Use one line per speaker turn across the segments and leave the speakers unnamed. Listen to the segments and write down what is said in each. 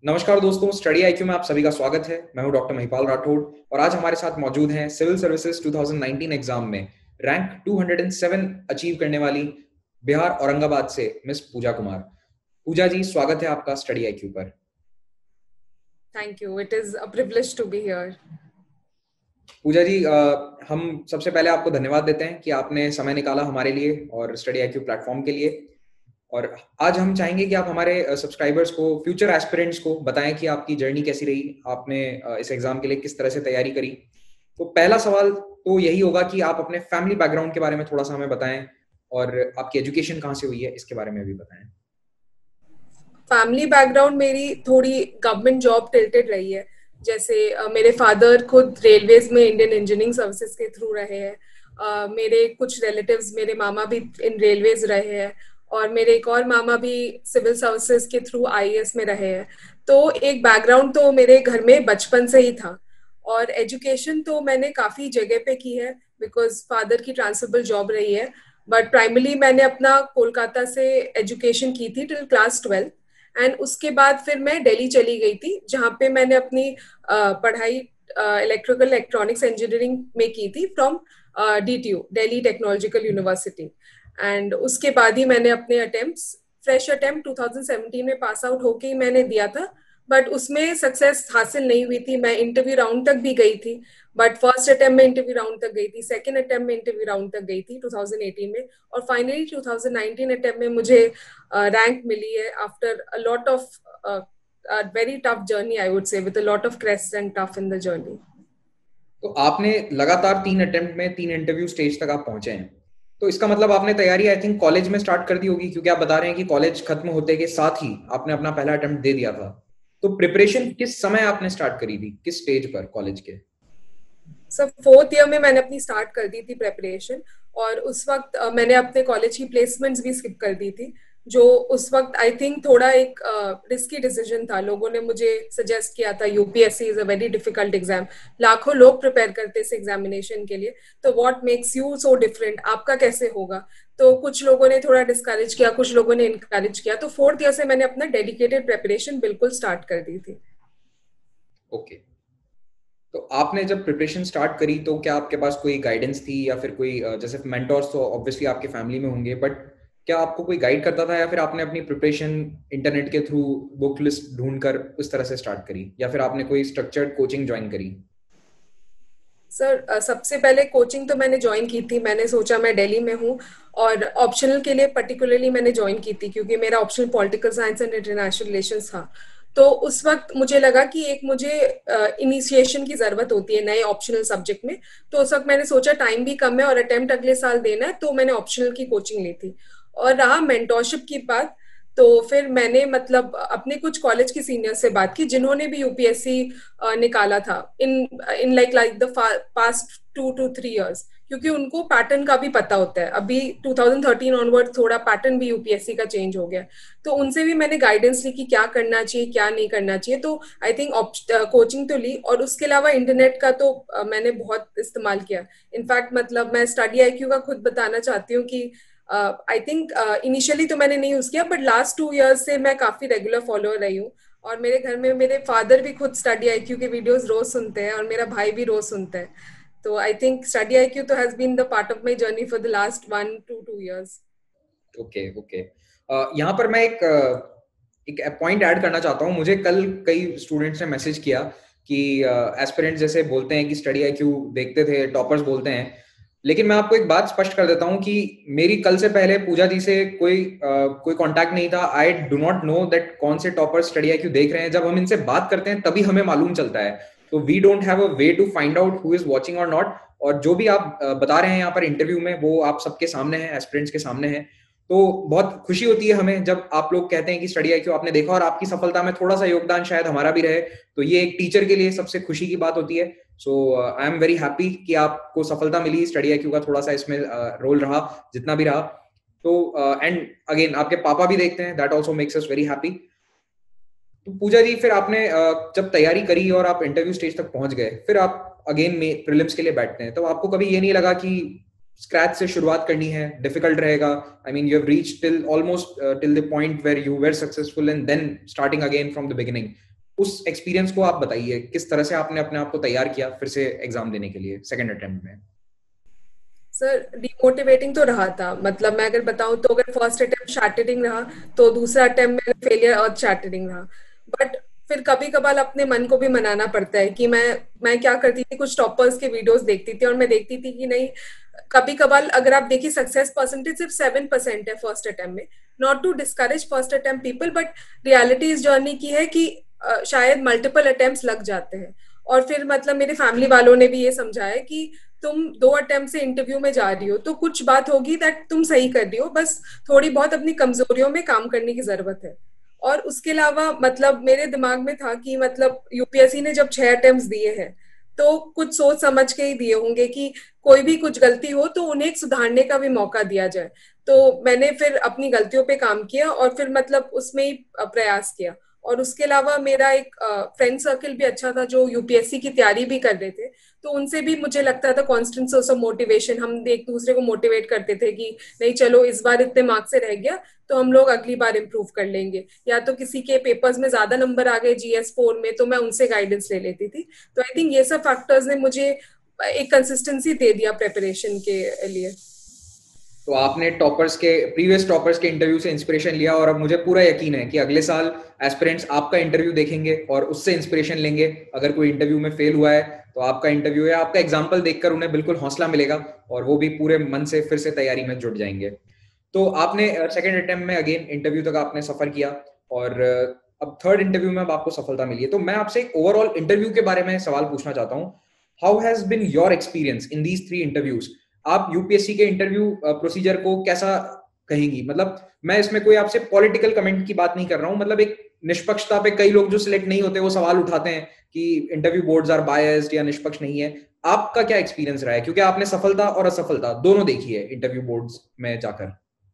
नमस्कार दोस्तों, study IQ में आप सभी का स्वागत है। मैं हूं डॉक्टर महिपाल राठौड़ और आज हमारे साथ मौजूद हैं सिविल सर्विसेज 2019 एग्जाम में रैंक 207 अचीव करने वाली बिहार औरंगाबाद से मिस पूजा कुमार। पूजा जी, स्वागत है आपका स्टडी आईक्यू पर।
Thank you, it is a privilege to be here.
Pooja ji, हम सबसे पहले आपको धन्यवाद देते हैं कि आपने समय निकाला हमारे लिए और स्टडी आईक्यू प्लेटफॉर्म के लिए। और आज हम चाहेंगे कि आप हमारे सब्सक्राइबर्स को, फ्यूचर एस्पिरेंट्स को बताएं कि आपकी जर्नी कैसी रही, आपने इस एग्जाम के लिए किस तरह से तैयारी करी। तो पहला सवाल तो यही होगा कि आप अपने फैमिली बैकग्राउंड के बारे में थोड़ा सा हमें बताएं और आपकी एजुकेशन कहाँ से हुई है इसके बारे में भी बताएं।
फैमिली बैकग्राउंड मेरी थोड़ी गवर्नमेंट जॉब टिल्टेड रही है। जैसे मेरे फादर खुद रेलवेज में इंडियन इंजीनियरिंग सर्विसेज के थ्रू रहे हैं। मेरे कुछ रिलेटिव्स, मेरे मामा भी इन रेलवेज रहे हैं और मेरे एक और मामा भी सिविल सर्विसेज के थ्रू आईएएस में रहे हैं। तो एक बैकग्राउंड तो मेरे घर में बचपन से ही था। और एजुकेशन तो मैंने काफी जगह पे की है बिकॉज फादर की ट्रांसफरेबल जॉब रही है। बट प्राइमरली मैंने अपना कोलकाता से एजुकेशन की थी टिल क्लास 12। एंड उसके बाद फिर मैं दिल्ली चली गई थी जहाँ पे मैंने अपनी पढ़ाई इलेक्ट्रिकल इलेक्ट्रॉनिक्स इंजीनियरिंग में की थी from DTU, Delhi technological university. And उसके बाद ही मैंने अपने अटेम्प्ट्स, फ्रेश अटेम्प्ट 2017 में पास आउट होके ही मैंने दिया था। बट उसमें सक्सेस हासिल नहीं हुई थी। मैं इंटरव्यू राउंड तक भी गई थी, बट फर्स्ट अटेम्प्ट में इंटरव्यू राउंड तक गई थी, सेकंड अटेम्प्ट में इंटरव्यू राउंड तक गई थी 2018 में, और फाइनली 2019 अटेम्प्ट में मुझे रैंक मिली है after a lot of very tough journey, I would say, with a lot of crest and tough in the journey.
तो आपने लगातार 3 अटेम्प्ट में 3 इंटरव्यू स्टेज तक आप पहुंचे हैं, तो इसका मतलब आपने तैयारी आई थिंक कॉलेज में स्टार्ट कर दी होगी, क्योंकि आप बता रहे हैं कि कॉलेज खत्म होते के साथ ही आपने अपना पहला अटेम्प्ट दे दिया था। तो प्रिपरेशन किस समय आपने स्टार्ट करी थी, किस स्टेज पर कॉलेज के?
सर, फोर्थ ईयर में मैंने अपनी स्टार्ट कर दी थी प्रेपरेशन। और उस वक्त मैंने अपने कॉलेज की प्लेसमेंट्स भी स्किप कर दी थी, जो उस वक्त आई थिंक थोड़ा एक रिस्की डिसीजन था। लोगों ने मुझे सजेस्ट किया था UPSC is a very difficult exam, लाखों लोग प्रिपेयर करते इस एग्जामिनेशन के लिए, तो what makes you so different, आपका कैसे होगा। तो कुछ लोगों ने थोड़ा डिस्करेज किया, कुछ लोगों ने इनकरेज किया। तो फोर्थ ईयर से मैंने अपना डेडिकेटेड प्रेपरेशन बिल्कुल स्टार्ट कर दी थी।
ओके। तो आपने जब प्रिपरेशन स्टार्ट करी तो क्या आपके पास कोई गाइडेंस थी या फिर कोई जैसे मेंटोर्स तो ऑब्वियसली आपके फैमिली में होंगे, बट क्या आपको कोई गाइड करता था या फिर आपने अपनी प्रिपरेशन इंटरनेट के थ्रू बुक लिस्ट ढूंढकर उस तरह से स्टार्ट करी या फिर आपने कोई स्ट्रक्चर्ड कोचिंग ज्वाइन करी?
सर, सबसे पहले कोचिंग तो मैंने ज्वाइन की थी। मैंने सोचा, मैं दिल्ली में हूँ और ऑप्शनल के लिए पर्टिकुलरली मैंने ज्वाइन की थी क्योंकि मेरा optional political science and international relations था। तो उस वक्त मुझे लगा कि एक मुझे इनिशिएशन की जरूरत होती है नए ऑप्शनल सब्जेक्ट में। तो उस वक्त मैंने सोचा टाइम भी कम है और अटेम्प्ट अगले साल देना है, तो मैंने ऑप्शनल की कोचिंग ली थी। और रहा मेंटोरशिप की बात, तो फिर मैंने मतलब अपने कुछ कॉलेज के सीनियर से बात की जिन्होंने भी यूपीएससी निकाला था in in like the past 2 to 3 years, क्योंकि उनको पैटर्न का भी पता होता है। अभी 2013 ऑनवर्ड थोड़ा पैटर्न भी यूपीएससी का चेंज हो गया। तो उनसे भी मैंने गाइडेंस ली कि क्या करना चाहिए क्या नहीं करना चाहिए। तो आई थिंक कोचिंग तो ली, और उसके अलावा इंटरनेट का तो मैंने बहुत इस्तेमाल किया। इनफैक्ट मतलब मैं स्टडी आईक्यू का खुद बताना चाहती हूँ कि आई थिंक इनिशियली तो मैंने नहीं यूज किया, बट लास्ट 2 years से मैं काफी रेगुलर फॉलोअर रही हूँ। और मेरे घर में मेरे फादर भी खुद स्टडी आईक्यू के वीडियोस रोज सुनते हैं और मेरा भाई भी रोज सुनता है। तो आई थिंक स्टडी आईक्यू तो has been the part of my journey for the last 1 to 2 years।
Okay okay. यहाँ पर मैं एक पॉइंट ऐड करना चाहता हूँ। मुझे कल कई स्टूडेंट्स ने मैसेज किया कि एस्पिरेंट्स जैसे बोलते हैं कि स्टडी आईक्यू देखते थे, टॉपर्स बोलते हैं, लेकिन मैं आपको एक बात स्पष्ट कर देता हूँ कि मेरी कल से पहले पूजा जी से कोई कांटेक्ट नहीं था। I do not know that कौन से टॉपर स्टडी आईक्यू देख रहे हैं। जब हम इनसे बात करते हैं तभी हमें मालूम चलता है। तो we don't have a way to find out who is watching और नॉट। और जो भी आप बता रहे हैं यहाँ पर इंटरव्यू में, वो आप सबके सामने है, एस्पिरेंट्स के सामने है। तो बहुत खुशी होती है हमें जब आप लोग कहते हैं कि स्टडी आईक्यू आपने देखा और आपकी सफलता में थोड़ा सा योगदान शायद हमारा भी रहे। तो ये एक टीचर के लिए सबसे खुशी की बात होती है। So I am very happy कि आपको सफलता मिली, स्टडी आईक्यू का थोड़ा सा इसमें रोल रहा जितना भी रहा। तो एंड अगेन आपके पापा भी देखते हैं, that also makes us very happy. तो पूजा जी, फिर आपने जब तैयारी करी और आप इंटरव्यू स्टेज तक पहुंच गए, फिर आप अगेन प्रीलिम्स के लिए बैठते हैं, तो आपको कभी ये नहीं लगा कि स्क्रैच से शुरुआत करनी है, डिफिकल्ट रहेगा? I mean you have reached till almost till the point where you were successful and then starting again from the beginning. उस एक्सपीरियंस को आप बताइए, किस तरह से आपने अपने आप को तैयार किया फिर से एग्जाम देने के लिए सेकंड अटेम्प्ट में?
सर डिमोटिवेटिंग तो रहा था, मतलब मैं अगर बताऊं तो अगर फर्स्ट अटेम्प्ट शैटरिंग रहा तो दूसरा अटेम्प्ट में फेलियर और शैटरिंग रहा। बट फिर कभी कभार अपने मन को भी मनाना पड़ता है कि मैं क्या करती थी, कुछ टॉपर्स के वीडियोस देखती थी और मैं देखती थी कि नहीं, कभी कभार अगर आप देखिए सक्सेस परसेंटेज सिर्फ 7% है फर्स्ट अटेम्प्ट में। Not to discourage first attempt people, but reality इस जर्नी की है कि शायद मल्टीपल अटेम्प्ट्स लग जाते हैं। और फिर मतलब मेरे फैमिली वालों ने भी ये समझाया कि तुम 2 अटेम्प्ट से इंटरव्यू में जा रही हो तो कुछ बात होगी दैट तुम सही कर रही हो, बस थोड़ी बहुत अपनी कमजोरियों में काम करने की जरूरत है। और उसके अलावा मतलब मेरे दिमाग में था कि मतलब यूपीएससी ने जब 6 अटेम्प्ट दिए हैं तो कुछ सोच समझ के ही दिए होंगे कि कोई भी कुछ गलती हो तो उन्हें सुधारने का भी मौका दिया जाए। तो मैंने फिर अपनी गलतियों पे काम किया और फिर मतलब उसमें ही प्रयास किया। और उसके अलावा मेरा एक फ्रेंड सर्कल भी अच्छा था जो यूपीएससी की तैयारी भी कर रहे थे, तो उनसे भी मुझे लगता था कांस्टेंट सोर्स ऑफ मोटिवेशन, हम एक दूसरे को मोटिवेट करते थे कि नहीं चलो इस बार इतने मार्क्स से रह गया तो हम लोग अगली बार इम्प्रूव कर लेंगे, या तो किसी के पेपर्स में ज्यादा नंबर आ गए जीएस 4 में तो मैं उनसे गाइडेंस ले लेती थी। तो आई थिंक ये सब फैक्टर्स ने मुझे एक कंसिस्टेंसी दे दिया प्रिपरेशन के लिए।
तो आपने टॉपर्स के, प्रीवियस टॉपर्स के इंटरव्यू से इंस्पिरेशन लिया और अब मुझे पूरा यकीन है कि अगले साल एस्पिरेंट्स आपका इंटरव्यू देखेंगे और उससे इंस्पिरेशन लेंगे। अगर कोई इंटरव्यू में फेल हुआ है तो आपका इंटरव्यू है, आपका एग्जाम्पल देखकर उन्हें बिल्कुल हौसला मिलेगा और वो भी पूरे मन से फिर से तैयारी में जुट जाएंगे। तो आपने सेकेंड अटेम्प्ट में अगेन इंटरव्यू तक आपने सफर किया और अब थर्ड इंटरव्यू में अब आपको सफलता मिली है। तो मैं आपसे एक ओवरऑल इंटरव्यू के बारे में सवाल पूछना चाहता हूँ। How has been your experience in these 3 interviews? आप यूपीएससी के इंटरव्यू प्रोसीजर को कैसा कहेंगी? मतलब मैं इसमें कोई आपसे पॉलिटिकल कमेंट की बात नहीं कर रहा हूं, मतलब एक निष्पक्षता पे कई लोग जो सिलेक्ट नहीं होते वो सवाल उठाते हैं कि इंटरव्यू बोर्ड्स आर बायस्ड या निष्पक्ष नहीं है। आपका क्या एक्सपीरियंस रहा है, क्योंकि आपने सफलता और असफलता दोनों देखी है इंटरव्यू बोर्ड्स में जाकर?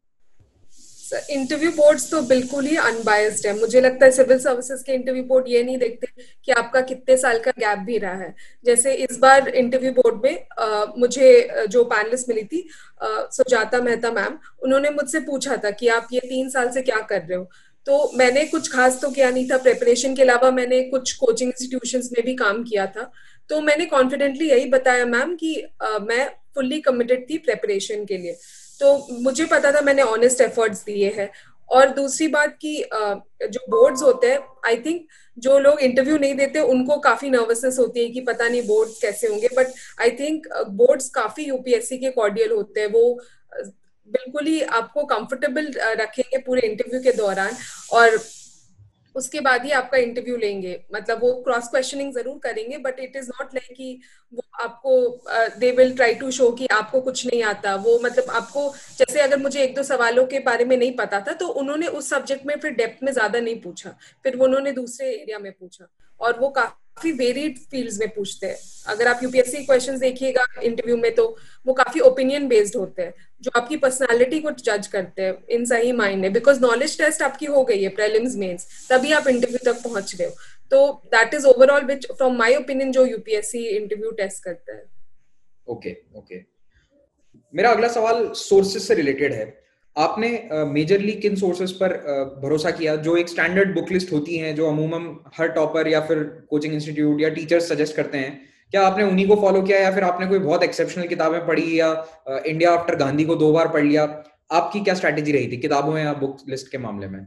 इंटरव्यू बोर्ड्स तो बिल्कुल ही अनबायस्ड है। मुझे लगता है सिविल सर्विसेज के इंटरव्यू बोर्ड ये नहीं देखते कि आपका कितने साल का गैप भी रहा है। जैसे इस बार इंटरव्यू बोर्ड में मुझे जो पैनलिस्ट मिली थी सुजाता मेहता मैम, उन्होंने मुझसे पूछा था कि आप ये 3 साल से क्या कर रहे हो। तो मैंने कुछ खास तो किया नहीं था प्रिपरेशन के अलावा, मैंने कुछ कोचिंग इंस्टीट्यूशंस में भी काम किया था। तो मैंने कॉन्फिडेंटली यही बताया मैम कि मैं फुल्ली कमिटेड थी प्रिपरेशन के लिए। तो मुझे पता था मैंने ऑनेस्ट एफर्ट्स दिए हैं। और दूसरी बात की जो बोर्ड्स होते हैं, आई थिंक जो लोग इंटरव्यू नहीं देते उनको काफी नर्वसनेस होती है कि पता नहीं बोर्ड्स कैसे होंगे, बट आई थिंक बोर्ड्स काफी यूपीएससी के कॉर्डियल होते हैं। वो बिल्कुल ही आपको कंफर्टेबल रखेंगे पूरे इंटरव्यू के दौरान, और उसके बाद ही आपका इंटरव्यू लेंगे। मतलब वो क्रॉस क्वेश्चनिंग जरूर करेंगे but it is not like कि वो आपको they will try to show कि आपको कुछ नहीं आता। वो मतलब आपको, जैसे अगर मुझे 1-2 सवालों के बारे में नहीं पता था तो उन्होंने उस सब्जेक्ट में फिर डेप्थ में ज्यादा नहीं पूछा, फिर वो उन्होंने दूसरे एरिया में पूछा। और वो काफी वेरिड फील्ड्स में पूछते हैं। अगर आप यूपीएससी क्वेश्चंस देखिएगा इंटरव्यू में तो वो काफी ओपिनियन बेस्ड होते हैं, जो आपकी पर्सनालिटी को जज करते हैं इन सही मायने, बिकॉज नॉलेज टेस्ट आपकी हो गई है प्रीलिम्स मेंस, तभी आप इंटरव्यू तक पहुंच रहे हो। तो that is overall which from my opinion जो यूपीएससी इंटरव्यू टेस्ट करता है।
Okay okay. मेरा अगला सवाल सोर्सेज से रिलेटेड है। आपने मेजरली किन सोर्सेज पर भरोसा किया? जो एक स्टैंडर्ड बुक लिस्ट होती है जो अमूमन हर टॉपर या फिर कोचिंग इंस्टीट्यूट या टीचर्स सजेस्ट करते हैं, क्या आपने उन्हीं को फॉलो किया या फिर आपने कोई बहुत एक्सेप्शनल किताबें पढ़ी या इंडिया आफ्टर गांधी को 2 बार पढ़ लिया? आपकी क्या स्ट्रैटेजी रही थी किताबों या बुक लिस्ट के मामले में?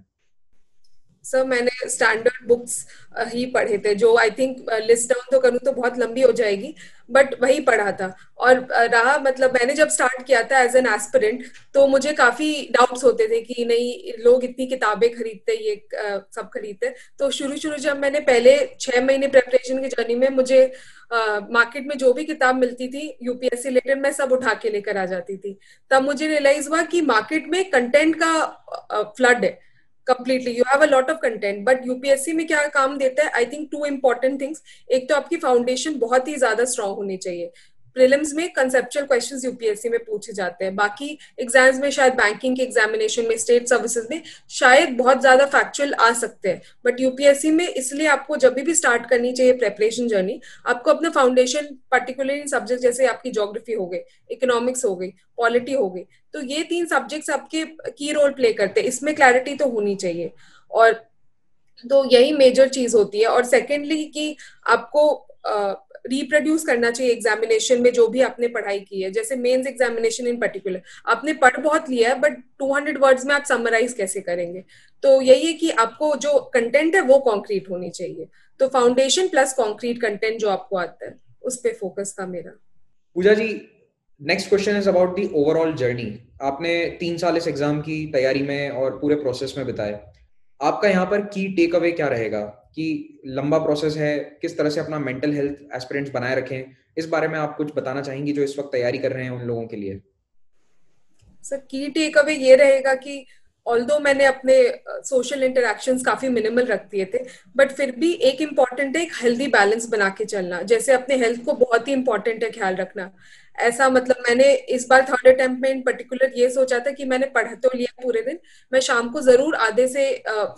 सर मैंने स्टैंडर्ड बुक्स ही पढ़े थे, जो आई थिंक लिस्ट डाउन तो करूँ तो बहुत लंबी हो जाएगी, बट वही पढ़ा था। और रहा मतलब मैंने जब स्टार्ट किया था एज एन एस्पिरेंट तो मुझे काफी डाउट्स होते थे कि नहीं लोग इतनी किताबें खरीदते, ये सब खरीदते। तो शुरू शुरू जब मैंने पहले 6 महीने प्रेपरेशन की जर्नी में मुझे मार्केट में जो भी किताब मिलती थी यूपीएससी रिलेटेड मैं सब उठा के लेकर आ जाती थी। तब मुझे रियलाइज हुआ कि मार्केट में कंटेंट का फ्लड है completely, you have a lot of content. But UPSC में क्या काम देता है, आई थिंक 2 इंपॉर्टेंट थिंग्स। एक तो आपकी फाउंडेशन बहुत ही ज्यादा स्ट्रांग होनी चाहिए। प्रीलिम्स में कंसेप्चुअल क्वेश्चंस यूपीएससी में पूछे जाते हैं, बाकी एग्जाम्स में शायद बैंकिंग के एग्जामिनेशन में, स्टेट सर्विसेज में शायद बहुत ज्यादा फैक्चुअल आ सकते हैं, बट यूपीएससी में इसलिए आपको जब भी स्टार्ट करनी चाहिए प्रेपरेशन जर्नी, आपको अपना फाउंडेशन पर्टिकुलरली सब्जेक्ट जैसे आपकी ज्योग्राफी हो गई, इकोनॉमिक्स हो गई, पॉलिटी हो गई, तो ये 3 सब्जेक्ट्स आपके की रोल प्ले करते हैं, इसमें क्लैरिटी तो होनी चाहिए। और तो यही मेजर चीज होती है। और सेकेंडली कि आपको रिप्रोड्यूस करना चाहिए एग्जामिनेशन में जो भी आपने पढ़ाई की है। जैसे मेंस एग्जामिनेशन इन पर्टिकुलर, आपने पढ़ बहुत लिया है बट 200 वर्ड्स में आप समराइज कैसे करेंगे? तो यही है कि आपको जो कंटेंट है वो कॉन्क्रीट होनी चाहिए। तो फाउंडेशन प्लस कॉन्क्रीट कंटेंट जो आपको आता है उस पर फोकस था मेरा।
Pooja ji, next question is about the overall journey. आपने 3 साल इस एग्जाम की तैयारी में और पूरे प्रोसेस में बिताए। आपका यहाँ पर की टेक अवे क्या रहेगा कि लंबा प्रोसेस है, किस तरह से अपना मेंटल हेल्थ एस्पिरेंट्स बनाए रखें, इस बारे में आप कुछ बताना चाहेंगी जो इस वक्त तैयारी कर रहे हैं उन लोगों के लिए?
सर की टेक अवे ये रहेगा कि ऑल्दो मैंने अपने सोशल इंटरेक्शंस काफी मिनिमल रख दिए थे, बट फिर भी एक इम्पॉर्टेंट है एक हेल्दी बैलेंस बना के चलना। जैसे अपने हेल्थ को बहुत ही इंपॉर्टेंट है ख्याल रखना। ऐसा मतलब मैंने इस बार थर्ड अटेम्प्ट में इन पर्टिकुलर ये सोचा था कि मैंने पढ़ तो लिया पूरे दिन, मैं शाम को जरूर आधे से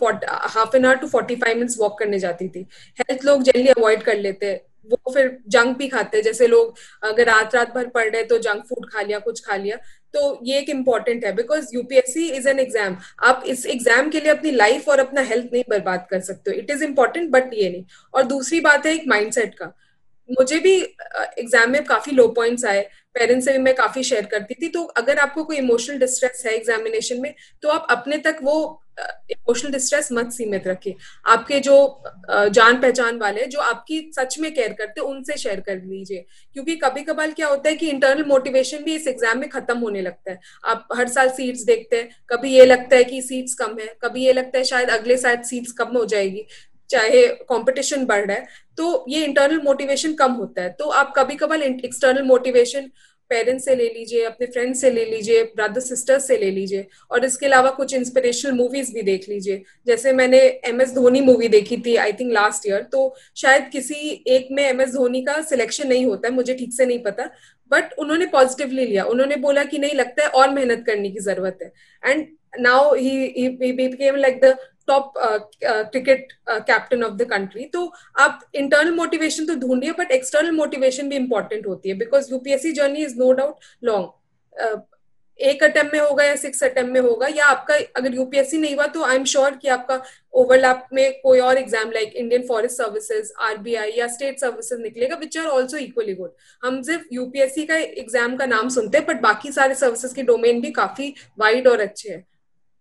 half an hour to 45 minutes walk करने जाती थी। हेल्थ लोग जनरली अवॉइड कर लेते हैं, वो फिर जंक भी खाते हैं। जैसे लोग अगर रात रात भर पढ़ रहे तो जंक फूड खा लिया, कुछ खा लिया। तो ये एक इम्पॉर्टेंट है because UPSC is an exam. आप इस एग्जाम के लिए अपनी लाइफ और अपना हेल्थ नहीं बर्बाद कर सकते हो। इट इज इम्पॉर्टेंट बट ये नहीं। और दूसरी बात है एक माइंडसेट का। मुझे भी एग्जाम में काफी लो पॉइंट्स आए, पेरेंट्स से भी मैं काफी शेयर करती थी। तो अगर आपको कोई इमोशनल डिस्ट्रेस है एग्जामिनेशन में तो आप अपने तक वो इमोशनल डिस्ट्रेस मत सीमित रखिए। आपके जो जान पहचान वाले जो आपकी सच में केयर करते हैं उनसे शेयर कर लीजिए। क्योंकि कभी कभार क्या होता है कि इंटरनल मोटिवेशन भी इस एग्जाम में खत्म होने लगता है। आप हर साल सीट्स देखते हैं, कभी ये लगता है कि सीट्स कम है, कभी ये लगता है शायद अगले साल सीट्स कम हो जाएगी, चाहे कंपटीशन बढ़ रहा है। तो ये इंटरनल मोटिवेशन कम होता है। तो आप कभी कभार एक्सटर्नल मोटिवेशन पेरेंट्स से ले लीजिए, अपने फ्रेंड्स से ले लीजिए, ब्रदर सिस्टर्स से ले लीजिए। और इसके अलावा कुछ इंस्पिरेशनल मूवीज भी देख लीजिए। जैसे मैंने MS धोनी मूवी देखी थी आई थिंक लास्ट ईयर, तो शायद किसी एक में MS धोनी का सिलेक्शन नहीं होता है, मुझे ठीक से नहीं पता, बट उन्होंने पॉजिटिवली लिया। उन्होंने बोला कि नहीं लगता है और मेहनत करने की जरूरत है। And now he became like the top cricket captain of the country. तो आप इंटरनल मोटिवेशन तो ढूंढिए बट एक्सटर्नल मोटिवेशन भी इंपॉर्टेंट होती है because UPSC journey is no doubt long. एक अटेम्प्ट में होगा या 6 अटेम्प्ट में होगा, या आपका अगर यूपीएससी नहीं हुआ तो आई एम श्योर कि आपका ओवरलैप में कोई और exam like Indian forest services, RBI या स्टेट सर्विसेज निकलेगा which are also equally good. हम सिर्फ यूपीएससी का एग्जाम का नाम सुनते हैं बट बाकी सारे सर्विसेज के डोमेन भी काफी वाइड और अच्छे हैं।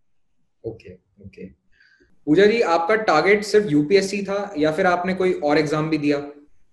Okay okay. पूजा जी, आपका टारगेट सिर्फ यूपीएससी था या फिर आपने कोई और एग्जाम भी दिया?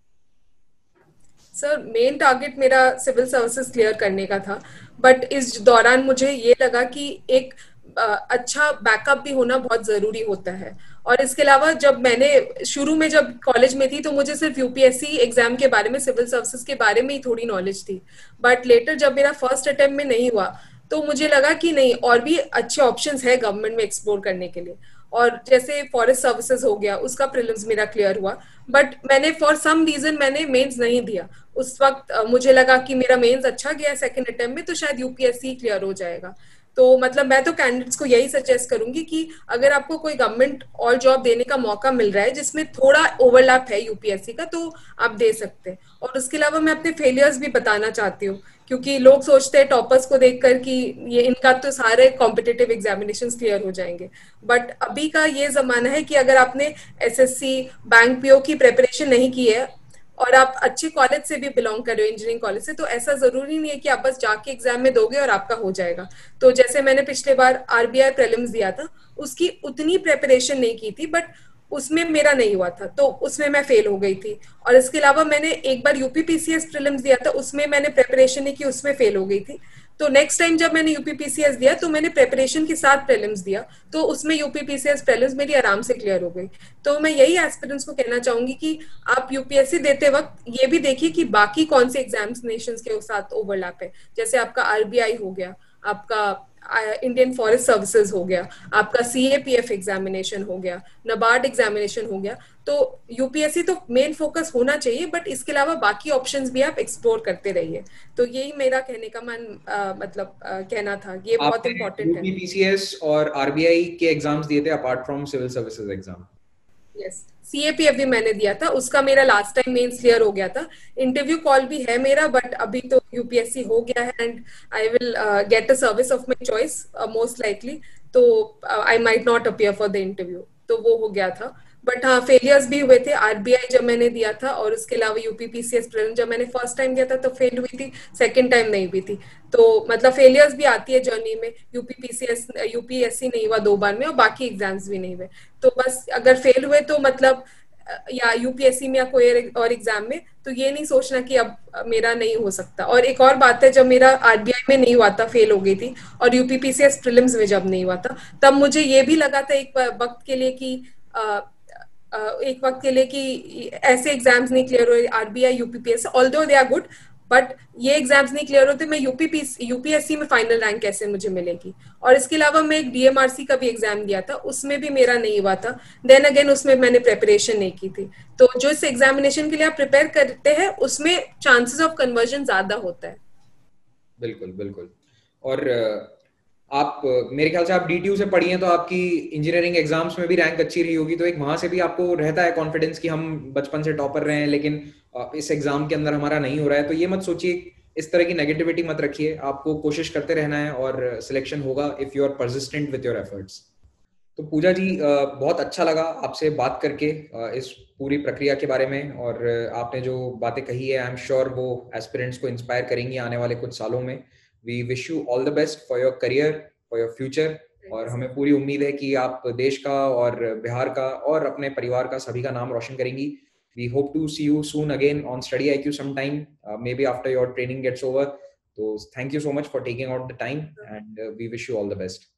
सर मेन टारगेट मेरा सिविल सर्विसेज क्लियर करने का था, बट इस दौरान मुझे ये लगा कि एक अच्छा बैकअप भी होना बहुत जरूरी होता है। और इसके अलावा जब मैंने शुरू में जब कॉलेज में थी तो मुझे सिर्फ यूपीएससी एग्जाम के बारे में, सिविल सर्विसेज के बारे में ही थोड़ी नॉलेज थी। बट लेटर जब मेरा फर्स्ट अटेम्प्ट में नहीं हुआ तो मुझे लगा कि नहीं, और भी अच्छे ऑप्शंस है गवर्नमेंट में एक्सप्लोर करने के लिए। और जैसे फॉरेस्ट सर्विसेज हो गया, उसका प्रीलिम्स मेरा क्लियर हुआ, बट मैंने फॉर सम रीजन मैंने मेंस नहीं दिया। उस वक्त मुझे लगा कि मेरा मेंस अच्छा गया सेकंड अटेम्प्ट में तो शायद यूपीएससी क्लियर हो जाएगा। तो मतलब मैं तो कैंडिडेट्स को यही सजेस्ट करूंगी कि अगर आपको कोई गवर्नमेंट और जॉब देने का मौका मिल रहा है जिसमें थोड़ा ओवरलैप है यूपीएससी का तो आप दे सकते हैं। और उसके अलावा मैं अपने फेलियर्स भी बताना चाहती हूँ, क्योंकि लोग सोचते हैं टॉपर्स को देखकर कि ये इनका तो सारे कॉम्पिटिटिव एग्जामिनेशन क्लियर हो जाएंगे। बट अभी का ये जमाना है कि अगर आपने एसएससी, बैंक पीओ की प्रिपरेशन नहीं की है और आप अच्छे कॉलेज से भी बिलोंग कर रहे हो, इंजीनियरिंग कॉलेज से, तो ऐसा जरूरी नहीं है कि आप बस जाके एग्जाम में दोगे और आपका हो जाएगा। तो जैसे मैंने पिछले बार आरबीआई प्रीलिम्स दिया था, उसकी उतनी प्रिपरेशन नहीं की थी बट उसमें मेरा नहीं हुआ था तो उसमें मैं फेल हो गई थी। और इसके अलावा मैंने एक बार यूपीपीसीएस प्रीलिम्स दिया था, उसमें मैंने प्रिपरेशन नहीं की, उसमें फेल हो गई थी। तो नेक्स्ट टाइम जब मैंने यूपीपीसीएस दिया तो मैंने प्रिपरेशन के साथ प्रीलिम्स दिया, तो उसमें यूपीपीसीएस प्रीलिम्स मेरी आराम से क्लियर हो गई। तो मैं यही एस्पिरेंट्स को कहना चाहूंगी कि आप यूपीएससी देते वक्त ये भी देखिए कि बाकी कौन से एग्जामिनेशंस के साथ ओवरलैप है। जैसे आपका आरबीआई हो गया, आपका इंडियन फॉरेस्ट सर्विसेज हो गया, आपका सीएपीएफ एग्जामिनेशन हो गया, नबार्ड एग्जामिनेशन हो गया। तो यूपीएससी तो मेन फोकस होना चाहिए बट इसके अलावा बाकी ऑप्शंस भी आप एक्सप्लोर करते रहिए। तो यही मेरा कहने का कहना था, ये बहुत
आपने
इंपॉर्टेंट है।
यूपीपीसीएस और आरबीआई के एग्जाम्स दिए थे apart from civil services exam?
Yes, CAPF भी मैंने दिया था, उसका मेरा लास्ट टाइम मेंस क्लियर हो गया था। इंटरव्यू कॉल भी है मेरा, बट अभी तो यूपीएससी हो गया है and I will get a service of my choice most likely. तो I might not appear for the interview. तो वो हो गया था। बट हाँ, फेलियर्स भी हुए थे। आरबीआई जब मैंने दिया था, और उसके अलावा यूपीपीसीएस प्रीलिम जब मैंने फर्स्ट टाइम दिया था तो फेल हुई थी, सेकंड टाइम नहीं हुई थी। तो मतलब फेलियर्स भी आती है जर्नी में। यूपीपीसीएस यूपीएससी नहीं हुआ 2 बार में, और बाकी एग्जाम्स भी नहीं हुए। तो बस अगर फेल हुए तो मतलब या यूपीएससी में या कोई और एग्जाम में, तो ये नहीं सोचना कि अब मेरा नहीं हो सकता। और एक और बात है, जब मेरा आरबीआई में नहीं हुआ था, फेल हो गई थी, और यूपीपीसीएस प्रीलिम्स में जब नहीं हुआ था, तब मुझे ये भी लगा था एक वक्त के लिए कि एक वक्त के लिए कि ऐसे एग्जाम्स नहीं क्लियर हुए RBI UPPS, although they are good, but ये एग्जाम्स नहीं क्लियर होते, मैं यूपीएससी में फाइनल रैंक कैसे मुझे मिलेगी। और इसके अलावा मैं एक डीएमआरसी का भी एग्जाम दिया था, उसमें भी मेरा नहीं हुआ था। देन अगेन उसमें मैंने प्रिपरेशन नहीं की थी। तो जो इस एग्जामिनेशन के लिए आप प्रिपेयर करते हैं, उसमें चांसेस ऑफ कन्वर्जन ज्यादा होता है।
बिल्कुल बिल्कुल। और आप मेरे ख्याल से आप डीटीयू से पढ़ी हैं, तो आपकी इंजीनियरिंग एग्जाम्स में भी रैंक अच्छी रही होगी, तो एक वहां से भी आपको रहता है कॉन्फिडेंस कि हम बचपन से टॉपर रहे हैं, लेकिन इस एग्जाम के अंदर हमारा नहीं हो रहा है। तो ये मत सोचिए, इस तरह की नेगेटिविटी मत रखिए, आपको कोशिश करते रहना है और सिलेक्शन होगा if you are persistent with your efforts. तो पूजा जी, बहुत अच्छा लगा आपसे बात करके इस पूरी प्रक्रिया के बारे में, और आपने जो बातें कही है आई एम श्योर वो एस्पिरेंट्स को इंस्पायर करेंगी आने वाले कुछ सालों में। We wish you all the best for your career, for your future. और हमें पूरी उम्मीद है कि आप देश का और बिहार का और अपने परिवार का सभी का नाम रोशन करेंगी। We hope to see you soon again on study IQ sometime, maybe after your training gets over. So thank you so much for taking out the time, and we wish you all the best.